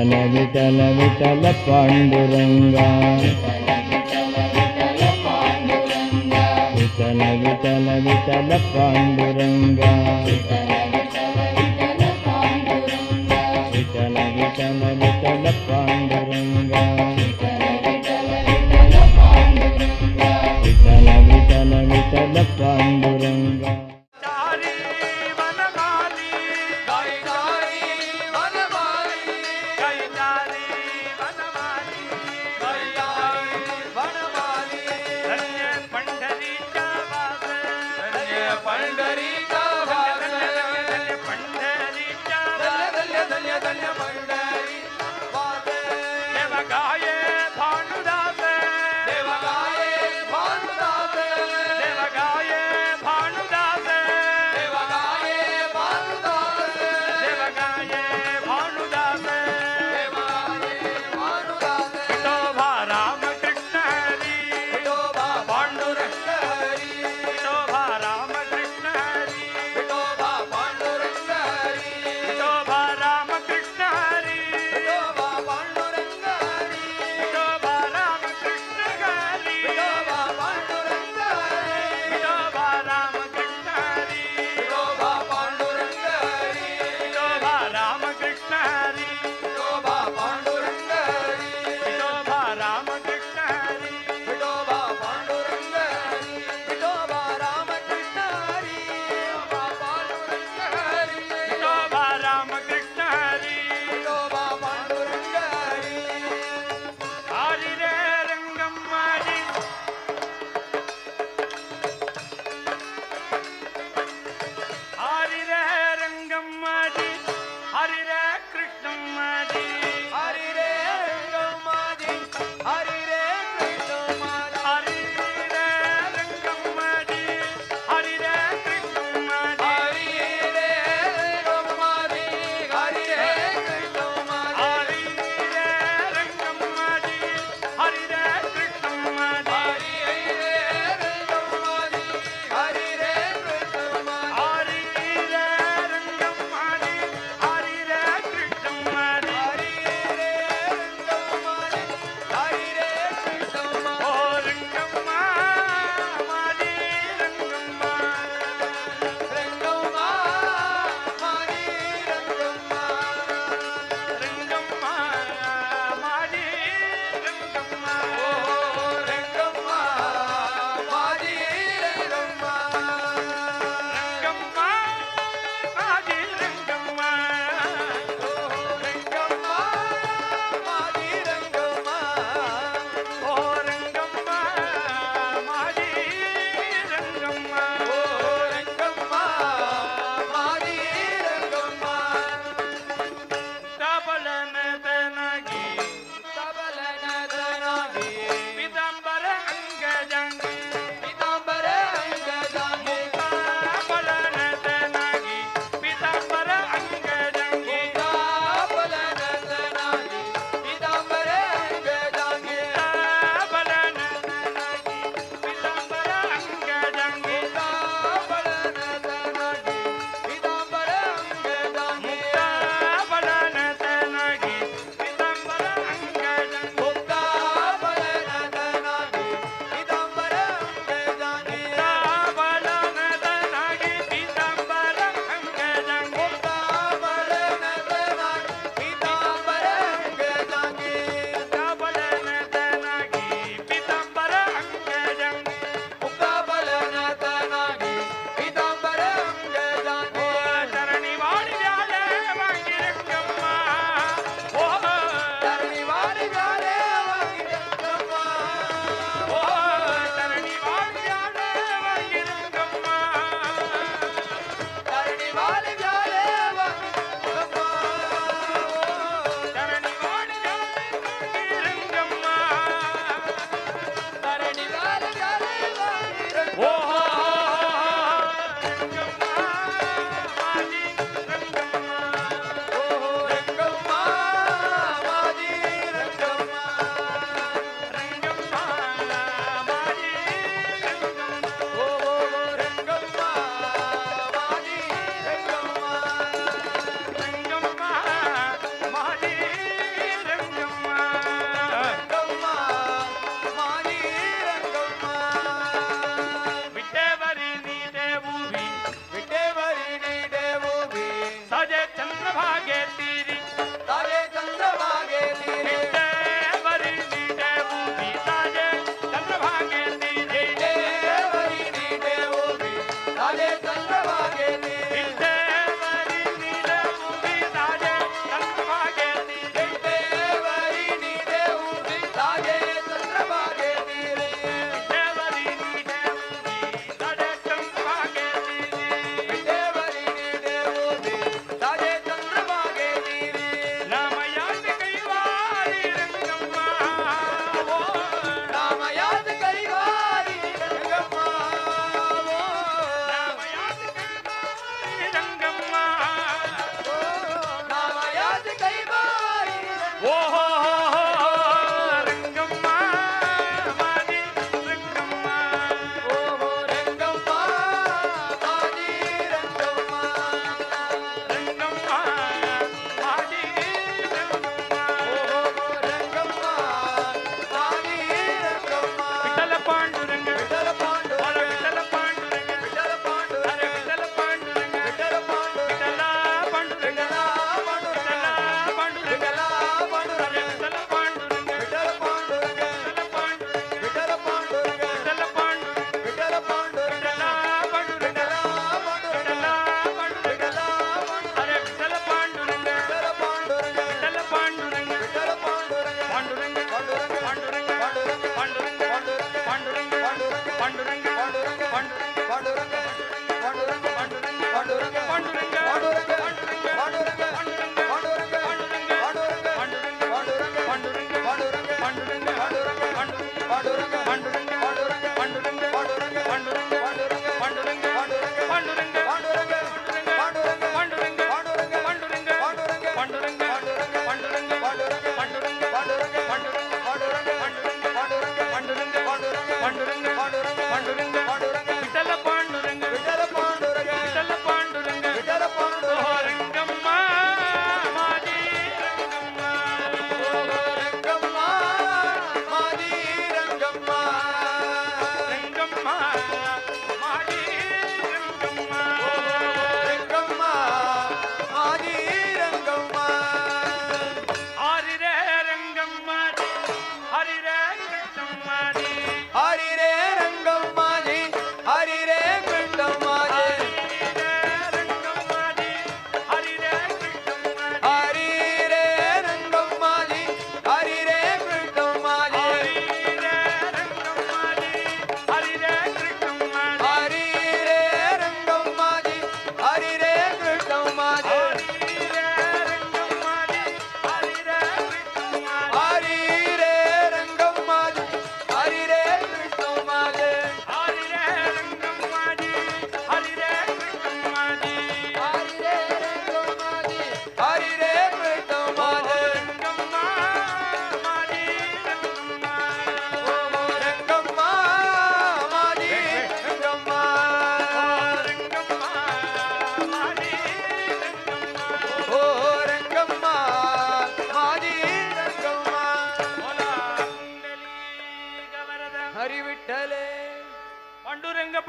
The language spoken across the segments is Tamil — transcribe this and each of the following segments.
विठल विठल विठल पांडुरंग विठल विठल विठल पांडुरंग विठल विठल विठल पांडुरंग विठल विठल विठल पांडुरंग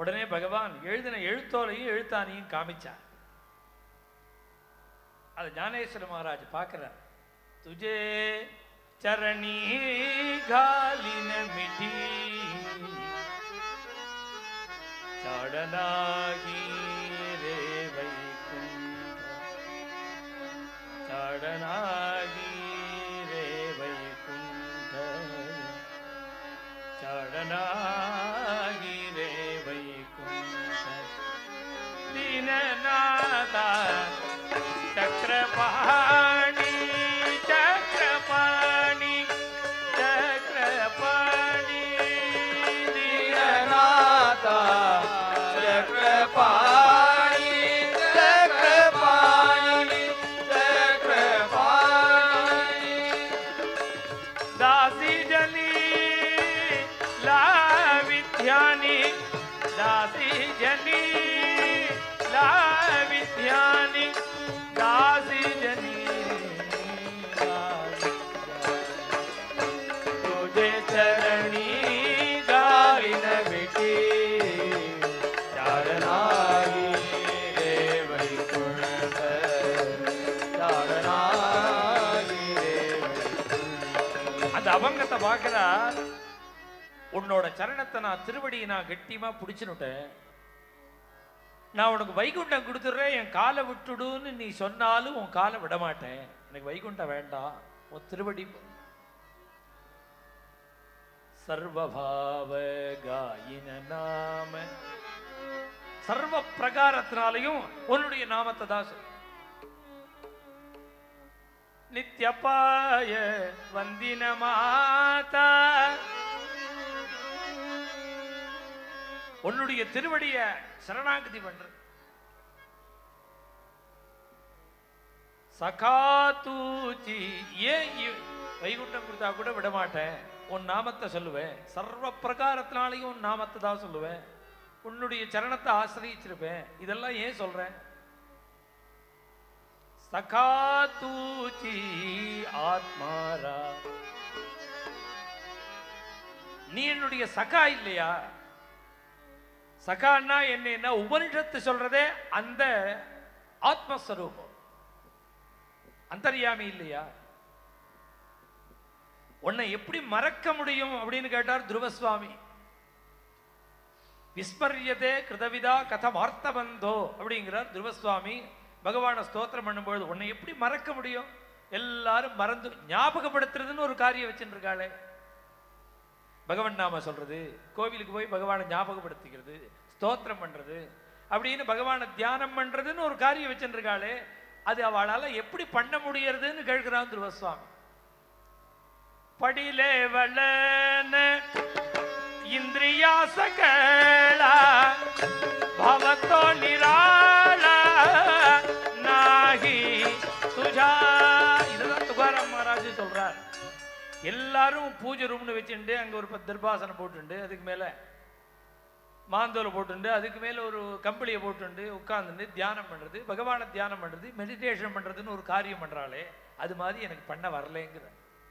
உடனே பகவான் எழுதின எழுத்தோலையும் எழுத்தானையும் காமிச்சார். அது ஞானேஸ்வர மகாராஜ் பார்க்கிறார். துஜே சரணி காலின மிட்டி சடனாகி ரே வைகுண்ட சடனாகி ரே வைகுண்ட சடனாகி ரே வைகுண்ட தீனநாதா சக்கரபாணி சக்கரபாணி சக்கரபாணி தீனநாதா சக்கரபாணி சக்கரபாணி சக்கரபாணி दासी जनी लाविध्यानि दासी जनी लाविध्यानि दासी जनी तुझे चरणी गालिन बिटी சரணாகி ரே வைகுண்ட சரணாகி ரே அந்த அவங்கத்தை பார்க்கிறார். உன்னோட சரணத்தை நான் திருவடியை நான் கட்டியமா பிடிச்சுனுட்டேன். நான் உனக்கு வைகுண்டம் கொடுத்துட்றேன், என் காலை விட்டுடுன்னு நீ சொன்னாலும் உன் காலை விட மாட்டேன். எனக்கு வைகுண்டம் வேண்டாம், உன் திருவடி. சர்வபாவ காயின நாம சர்வ பிரகாரத்தினாலையும் உன்னுடைய நாமத்தை தான் சொல்லு. நித்யபாய வந்தின மாதா உன்னுடைய திருவடிய சரணாகதி பண்ற. சகாதூச்சி ஏன் வைகுண்டம் கொடுத்தா கூட விட மாட்டேன், உன் நாமத்தை சொல்லுவேன். சர்வ பிரகாரத்தினாலையும் உன் நாமத்தை தான் சொல்லுவேன். உன்னுடைய சரணத்தை ஆசிரியிருப்பேன். இதெல்லாம் ஏன் சொல்றேன்? சகாதூச்சி ஆத்மாரா, நீ என்னுடைய சகா இல்லையா? சகான்னா என்ன? உபனிஷத்து சொல்றதே அந்த ஆத்மஸ்வரூபம், அந்தர்யாமி இல்லையா? உன்னை எப்படி மறக்க முடியும் அப்படின்னு கேட்டார் துருவசுவாமி. விஸ்மரியதே கிருதவிதா கதமார்த்தபந்தோ அப்படிங்கிறார் துருவசுவாமி. பகவான ஸ்தோத்திரம் பண்ணும்போது உன்னை எப்படி மறக்க முடியும்? எல்லாரும் மறந்து ஞாபகப்படுத்துறதுன்னு ஒரு காரியம் வச்சுட்டு இருக்காளே. பகவான் நாம சொல்றது, கோவிலுக்கு போய் பகவானை ஞாபகப்படுத்திக்கிறது, ஸ்தோத்திரம் பண்றது, அப்படின்னு பகவானை தியானம் பண்றதுன்னு ஒரு காரியம் வச்சுட்டு இருக்காளே. அது அவளால எப்படி பண்ண முடியறதுன்னு கேட்கிறான் துருவசுவாமி. படிலே வளன இந்திரியா சகலா பவத்தோ நிராளா நாகி துஜா. இதுதான் துகாராம் மகாராஜ் சொல்றார். எல்லாரும் பூஜை ரூம்னு வச்சுட்டு அங்க ஒரு தர்பாசனம் போட்டுண்டு, அதுக்கு மேல மாந்தோலை போட்டுண்டு, அதுக்கு மேல ஒரு கம்பளியை போட்டுண்டு உட்கார்ந்து தியானம் பண்றது, பகவானை தியானம் பண்றது, மெடிடேஷன் பண்றதுன்னு ஒரு காரியம் பண்றாளே, அது மாதிரி எனக்கு பண்ண வரலைங்கிற.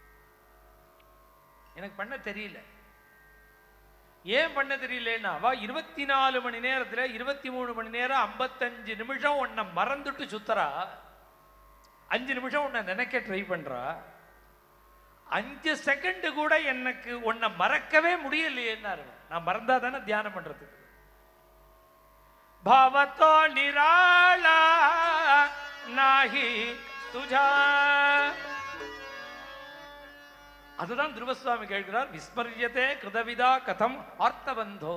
எனக்கு பண்ண தெரியல. ஏன் பண்ண தெரியலன்னா, அவ 24 மணி நேரத்துல 23 மணி நேரம் 55 நிமிஷம் உன்னை மறந்துட்டு சுத்தரா, 5 நிமிஷம் உன்னை நினைக்க ட்ரை பண்றா, 5 செகண்ட் கூட எனக்கு உன்னை மறக்கவே முடியலையேன்னாரு. நான் மறந்தா தானே தியானம் பண்றதுக்கு. பாவத்தோ நிராளா நாஹி துஜா. அதுதான் துருவசுவாமி கேட்கிறார். விஸ்மரியதே கிருதவிதா கதம் ஆர்த்தபந்தோ.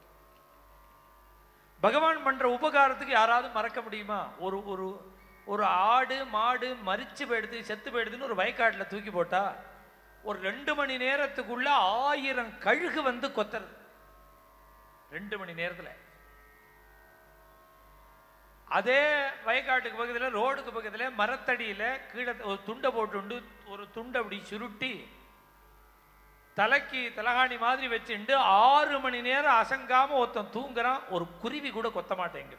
பகவான் பண்ற உபகாரத்துக்கு யாராவது மறக்க முடியுமா? ஒரு ஒரு ஒரு ஆடு மாடு மரிச்சு போயிடுது, செத்து போயிடுதுன்னு ஒரு வயக்காட்டுல தூக்கி போட்டா ஒரு 2 மணி நேரத்துக்குள்ள 1000 கழுகு வந்து கொத்துறது. 2 மணி நேரத்துல. அதே வயக்காட்டுக்கு பக்கத்துல, ரோடுக்கு பக்கத்துல மரத்தடியில கீழே ஒரு துண்டை போட்டு, ஒரு துண்டை அப்படி சுருட்டி தலைக்கு தலகாணி மாதிரி வச்சுட்டு 6 மணி நேரம் அசங்காம ஒருத்தன் தூங்குறான். ஒரு குருவி கூட கொத்த மாட்டேங்குது.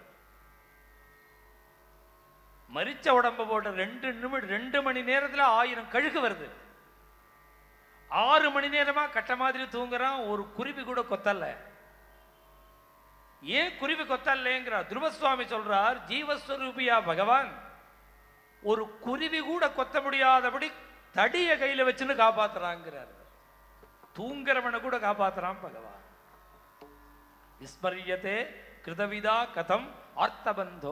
மரிச்ச உடம்ப போட்ட 2 மணி நேரத்துல 1000 கழுகு வருது. 6 மணி நேரமா கட்ட மாதிரி தூங்குறான், ஒரு குருவி கூட கொத்தல. ஏன் குருவி கொத்தல்லேங்கிறார் துருவசுவாமி சொல்றார், ஜீவஸ்வரூபியா பகவான் ஒரு குருவி கூட கொத்த முடியாதபடி தடிய கையில வச்சுன்னு காப்பாத்துறாங்கிறார். தூங்குறவனை கூட காப்பாத்துறான் பகவான். விஸ்மரியதே கிருதவிதா கதம் ஆர்த்தபந்தோ.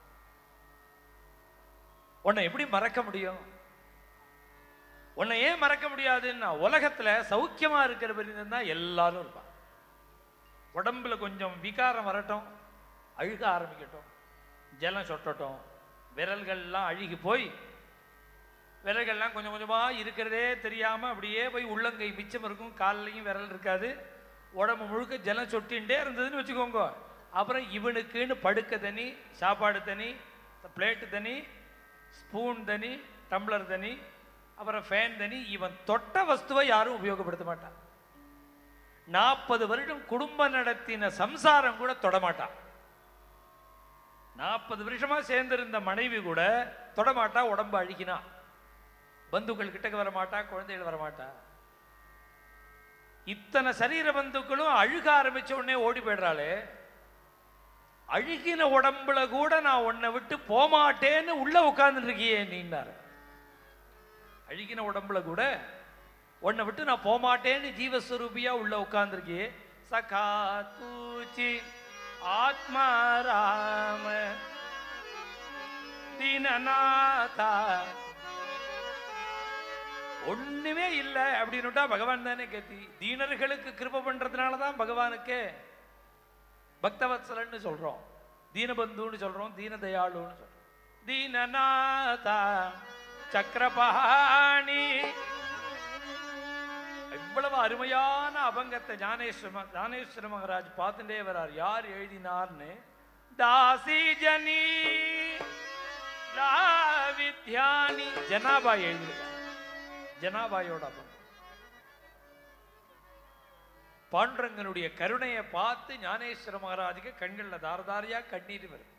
உன்னை எப்படி மறக்க முடியும்? உன்னை ஏன் மறக்க முடியாதுன்னா, உலகத்துல சௌக்கியமா இருக்கிற தான் எல்லாரும் இருப்பான். உடம்புல கொஞ்சம் விகாரம் வரட்டும், அழுக ஆரம்பிக்கட்டும், ஜலம் சொட்டட்டும், விரல்கள்லாம் அழுகி போய் விரல்கள்லாம் கொஞ்சம் கொஞ்சமா இருக்கிறதே தெரியாம அப்படியே போய் உள்ளங்கை மிச்சம் இருக்கும், கால்லையும் விரல் இருக்காது, உடம்பு முழுக்க ஜலம் சொட்டின்ண்டே இருந்ததுன்னு வச்சுக்கோங்க. அப்புறம் இவனுக்குன்னு படுக்க தனி, சாப்பாடு தனி, பிளேட்டு தனி, ஸ்பூன் தனி, டம்ளர் தனி, அப்புறம் ஃபேன் தனி. இவன் தொட்ட வஸ்துவை யாரும் உபயோகப்படுத்த மாட்டான். 40 வருடம் குடும்பம் நடத்தின சம்சாரம் கூட தொடமாட்டான். 40 வருஷமா சேர்ந்திருந்த மனைவி கூட தொடமாட்டா. உடம்பு அழுகினா பந்துக்கள் கிட்டக்கு வரமாட்டா, குழந்தைகள் வரமாட்டா. இத்தனை சரீர பந்துக்களும் அழுக ஆரம்பிச்ச உடனே ஓடி போயிடுறாளே, அழுகின உடம்புல கூட நான் உன்னை விட்டு போமாட்டேன்னு உள்ள உட்கார்ந்து இருக்கியே நீன்னார். அழுகின உடம்புல கூட உன்னை விட்டு நான் போமாட்டேன்னு ஜீவஸ்வரூபியா உள்ள உட்கார்ந்துருக்கியே. சகா தூச்சி ஆத்மா ராம தீனநாதா. ஒண்ணுமே இல்லை அப்படின்னுட்டா பகவான் தானே கத்தி. தீனர்களுக்கு கிருபை பண்றதுனாலதான் பகவானுக்கு பக்தவத்சலன்னு சொல்றோம், தீனபந்துன்னு சொல்றோம், தீனதயாளுன்னு சொல்றோம். தீனநாதா சக்கரபாணி. இவ்வளவு அருமையான அபங்கத்தை ஞானேஸ்வர மகாராஜ் பார்த்துட்டே வரார். யார் எழுதினார்னு, தாசி ஜனி வித்யானி ஜனாபாய் எழுதியிருக்கார். ஜனாபாயோட அபங்கம். பாண்டுரங்கனுடைய கருணையை பார்த்து ஞானேஸ்வர மகாராஜுக்கு கண்கள்ல தாரதாரியா கண்ணீர் வருது.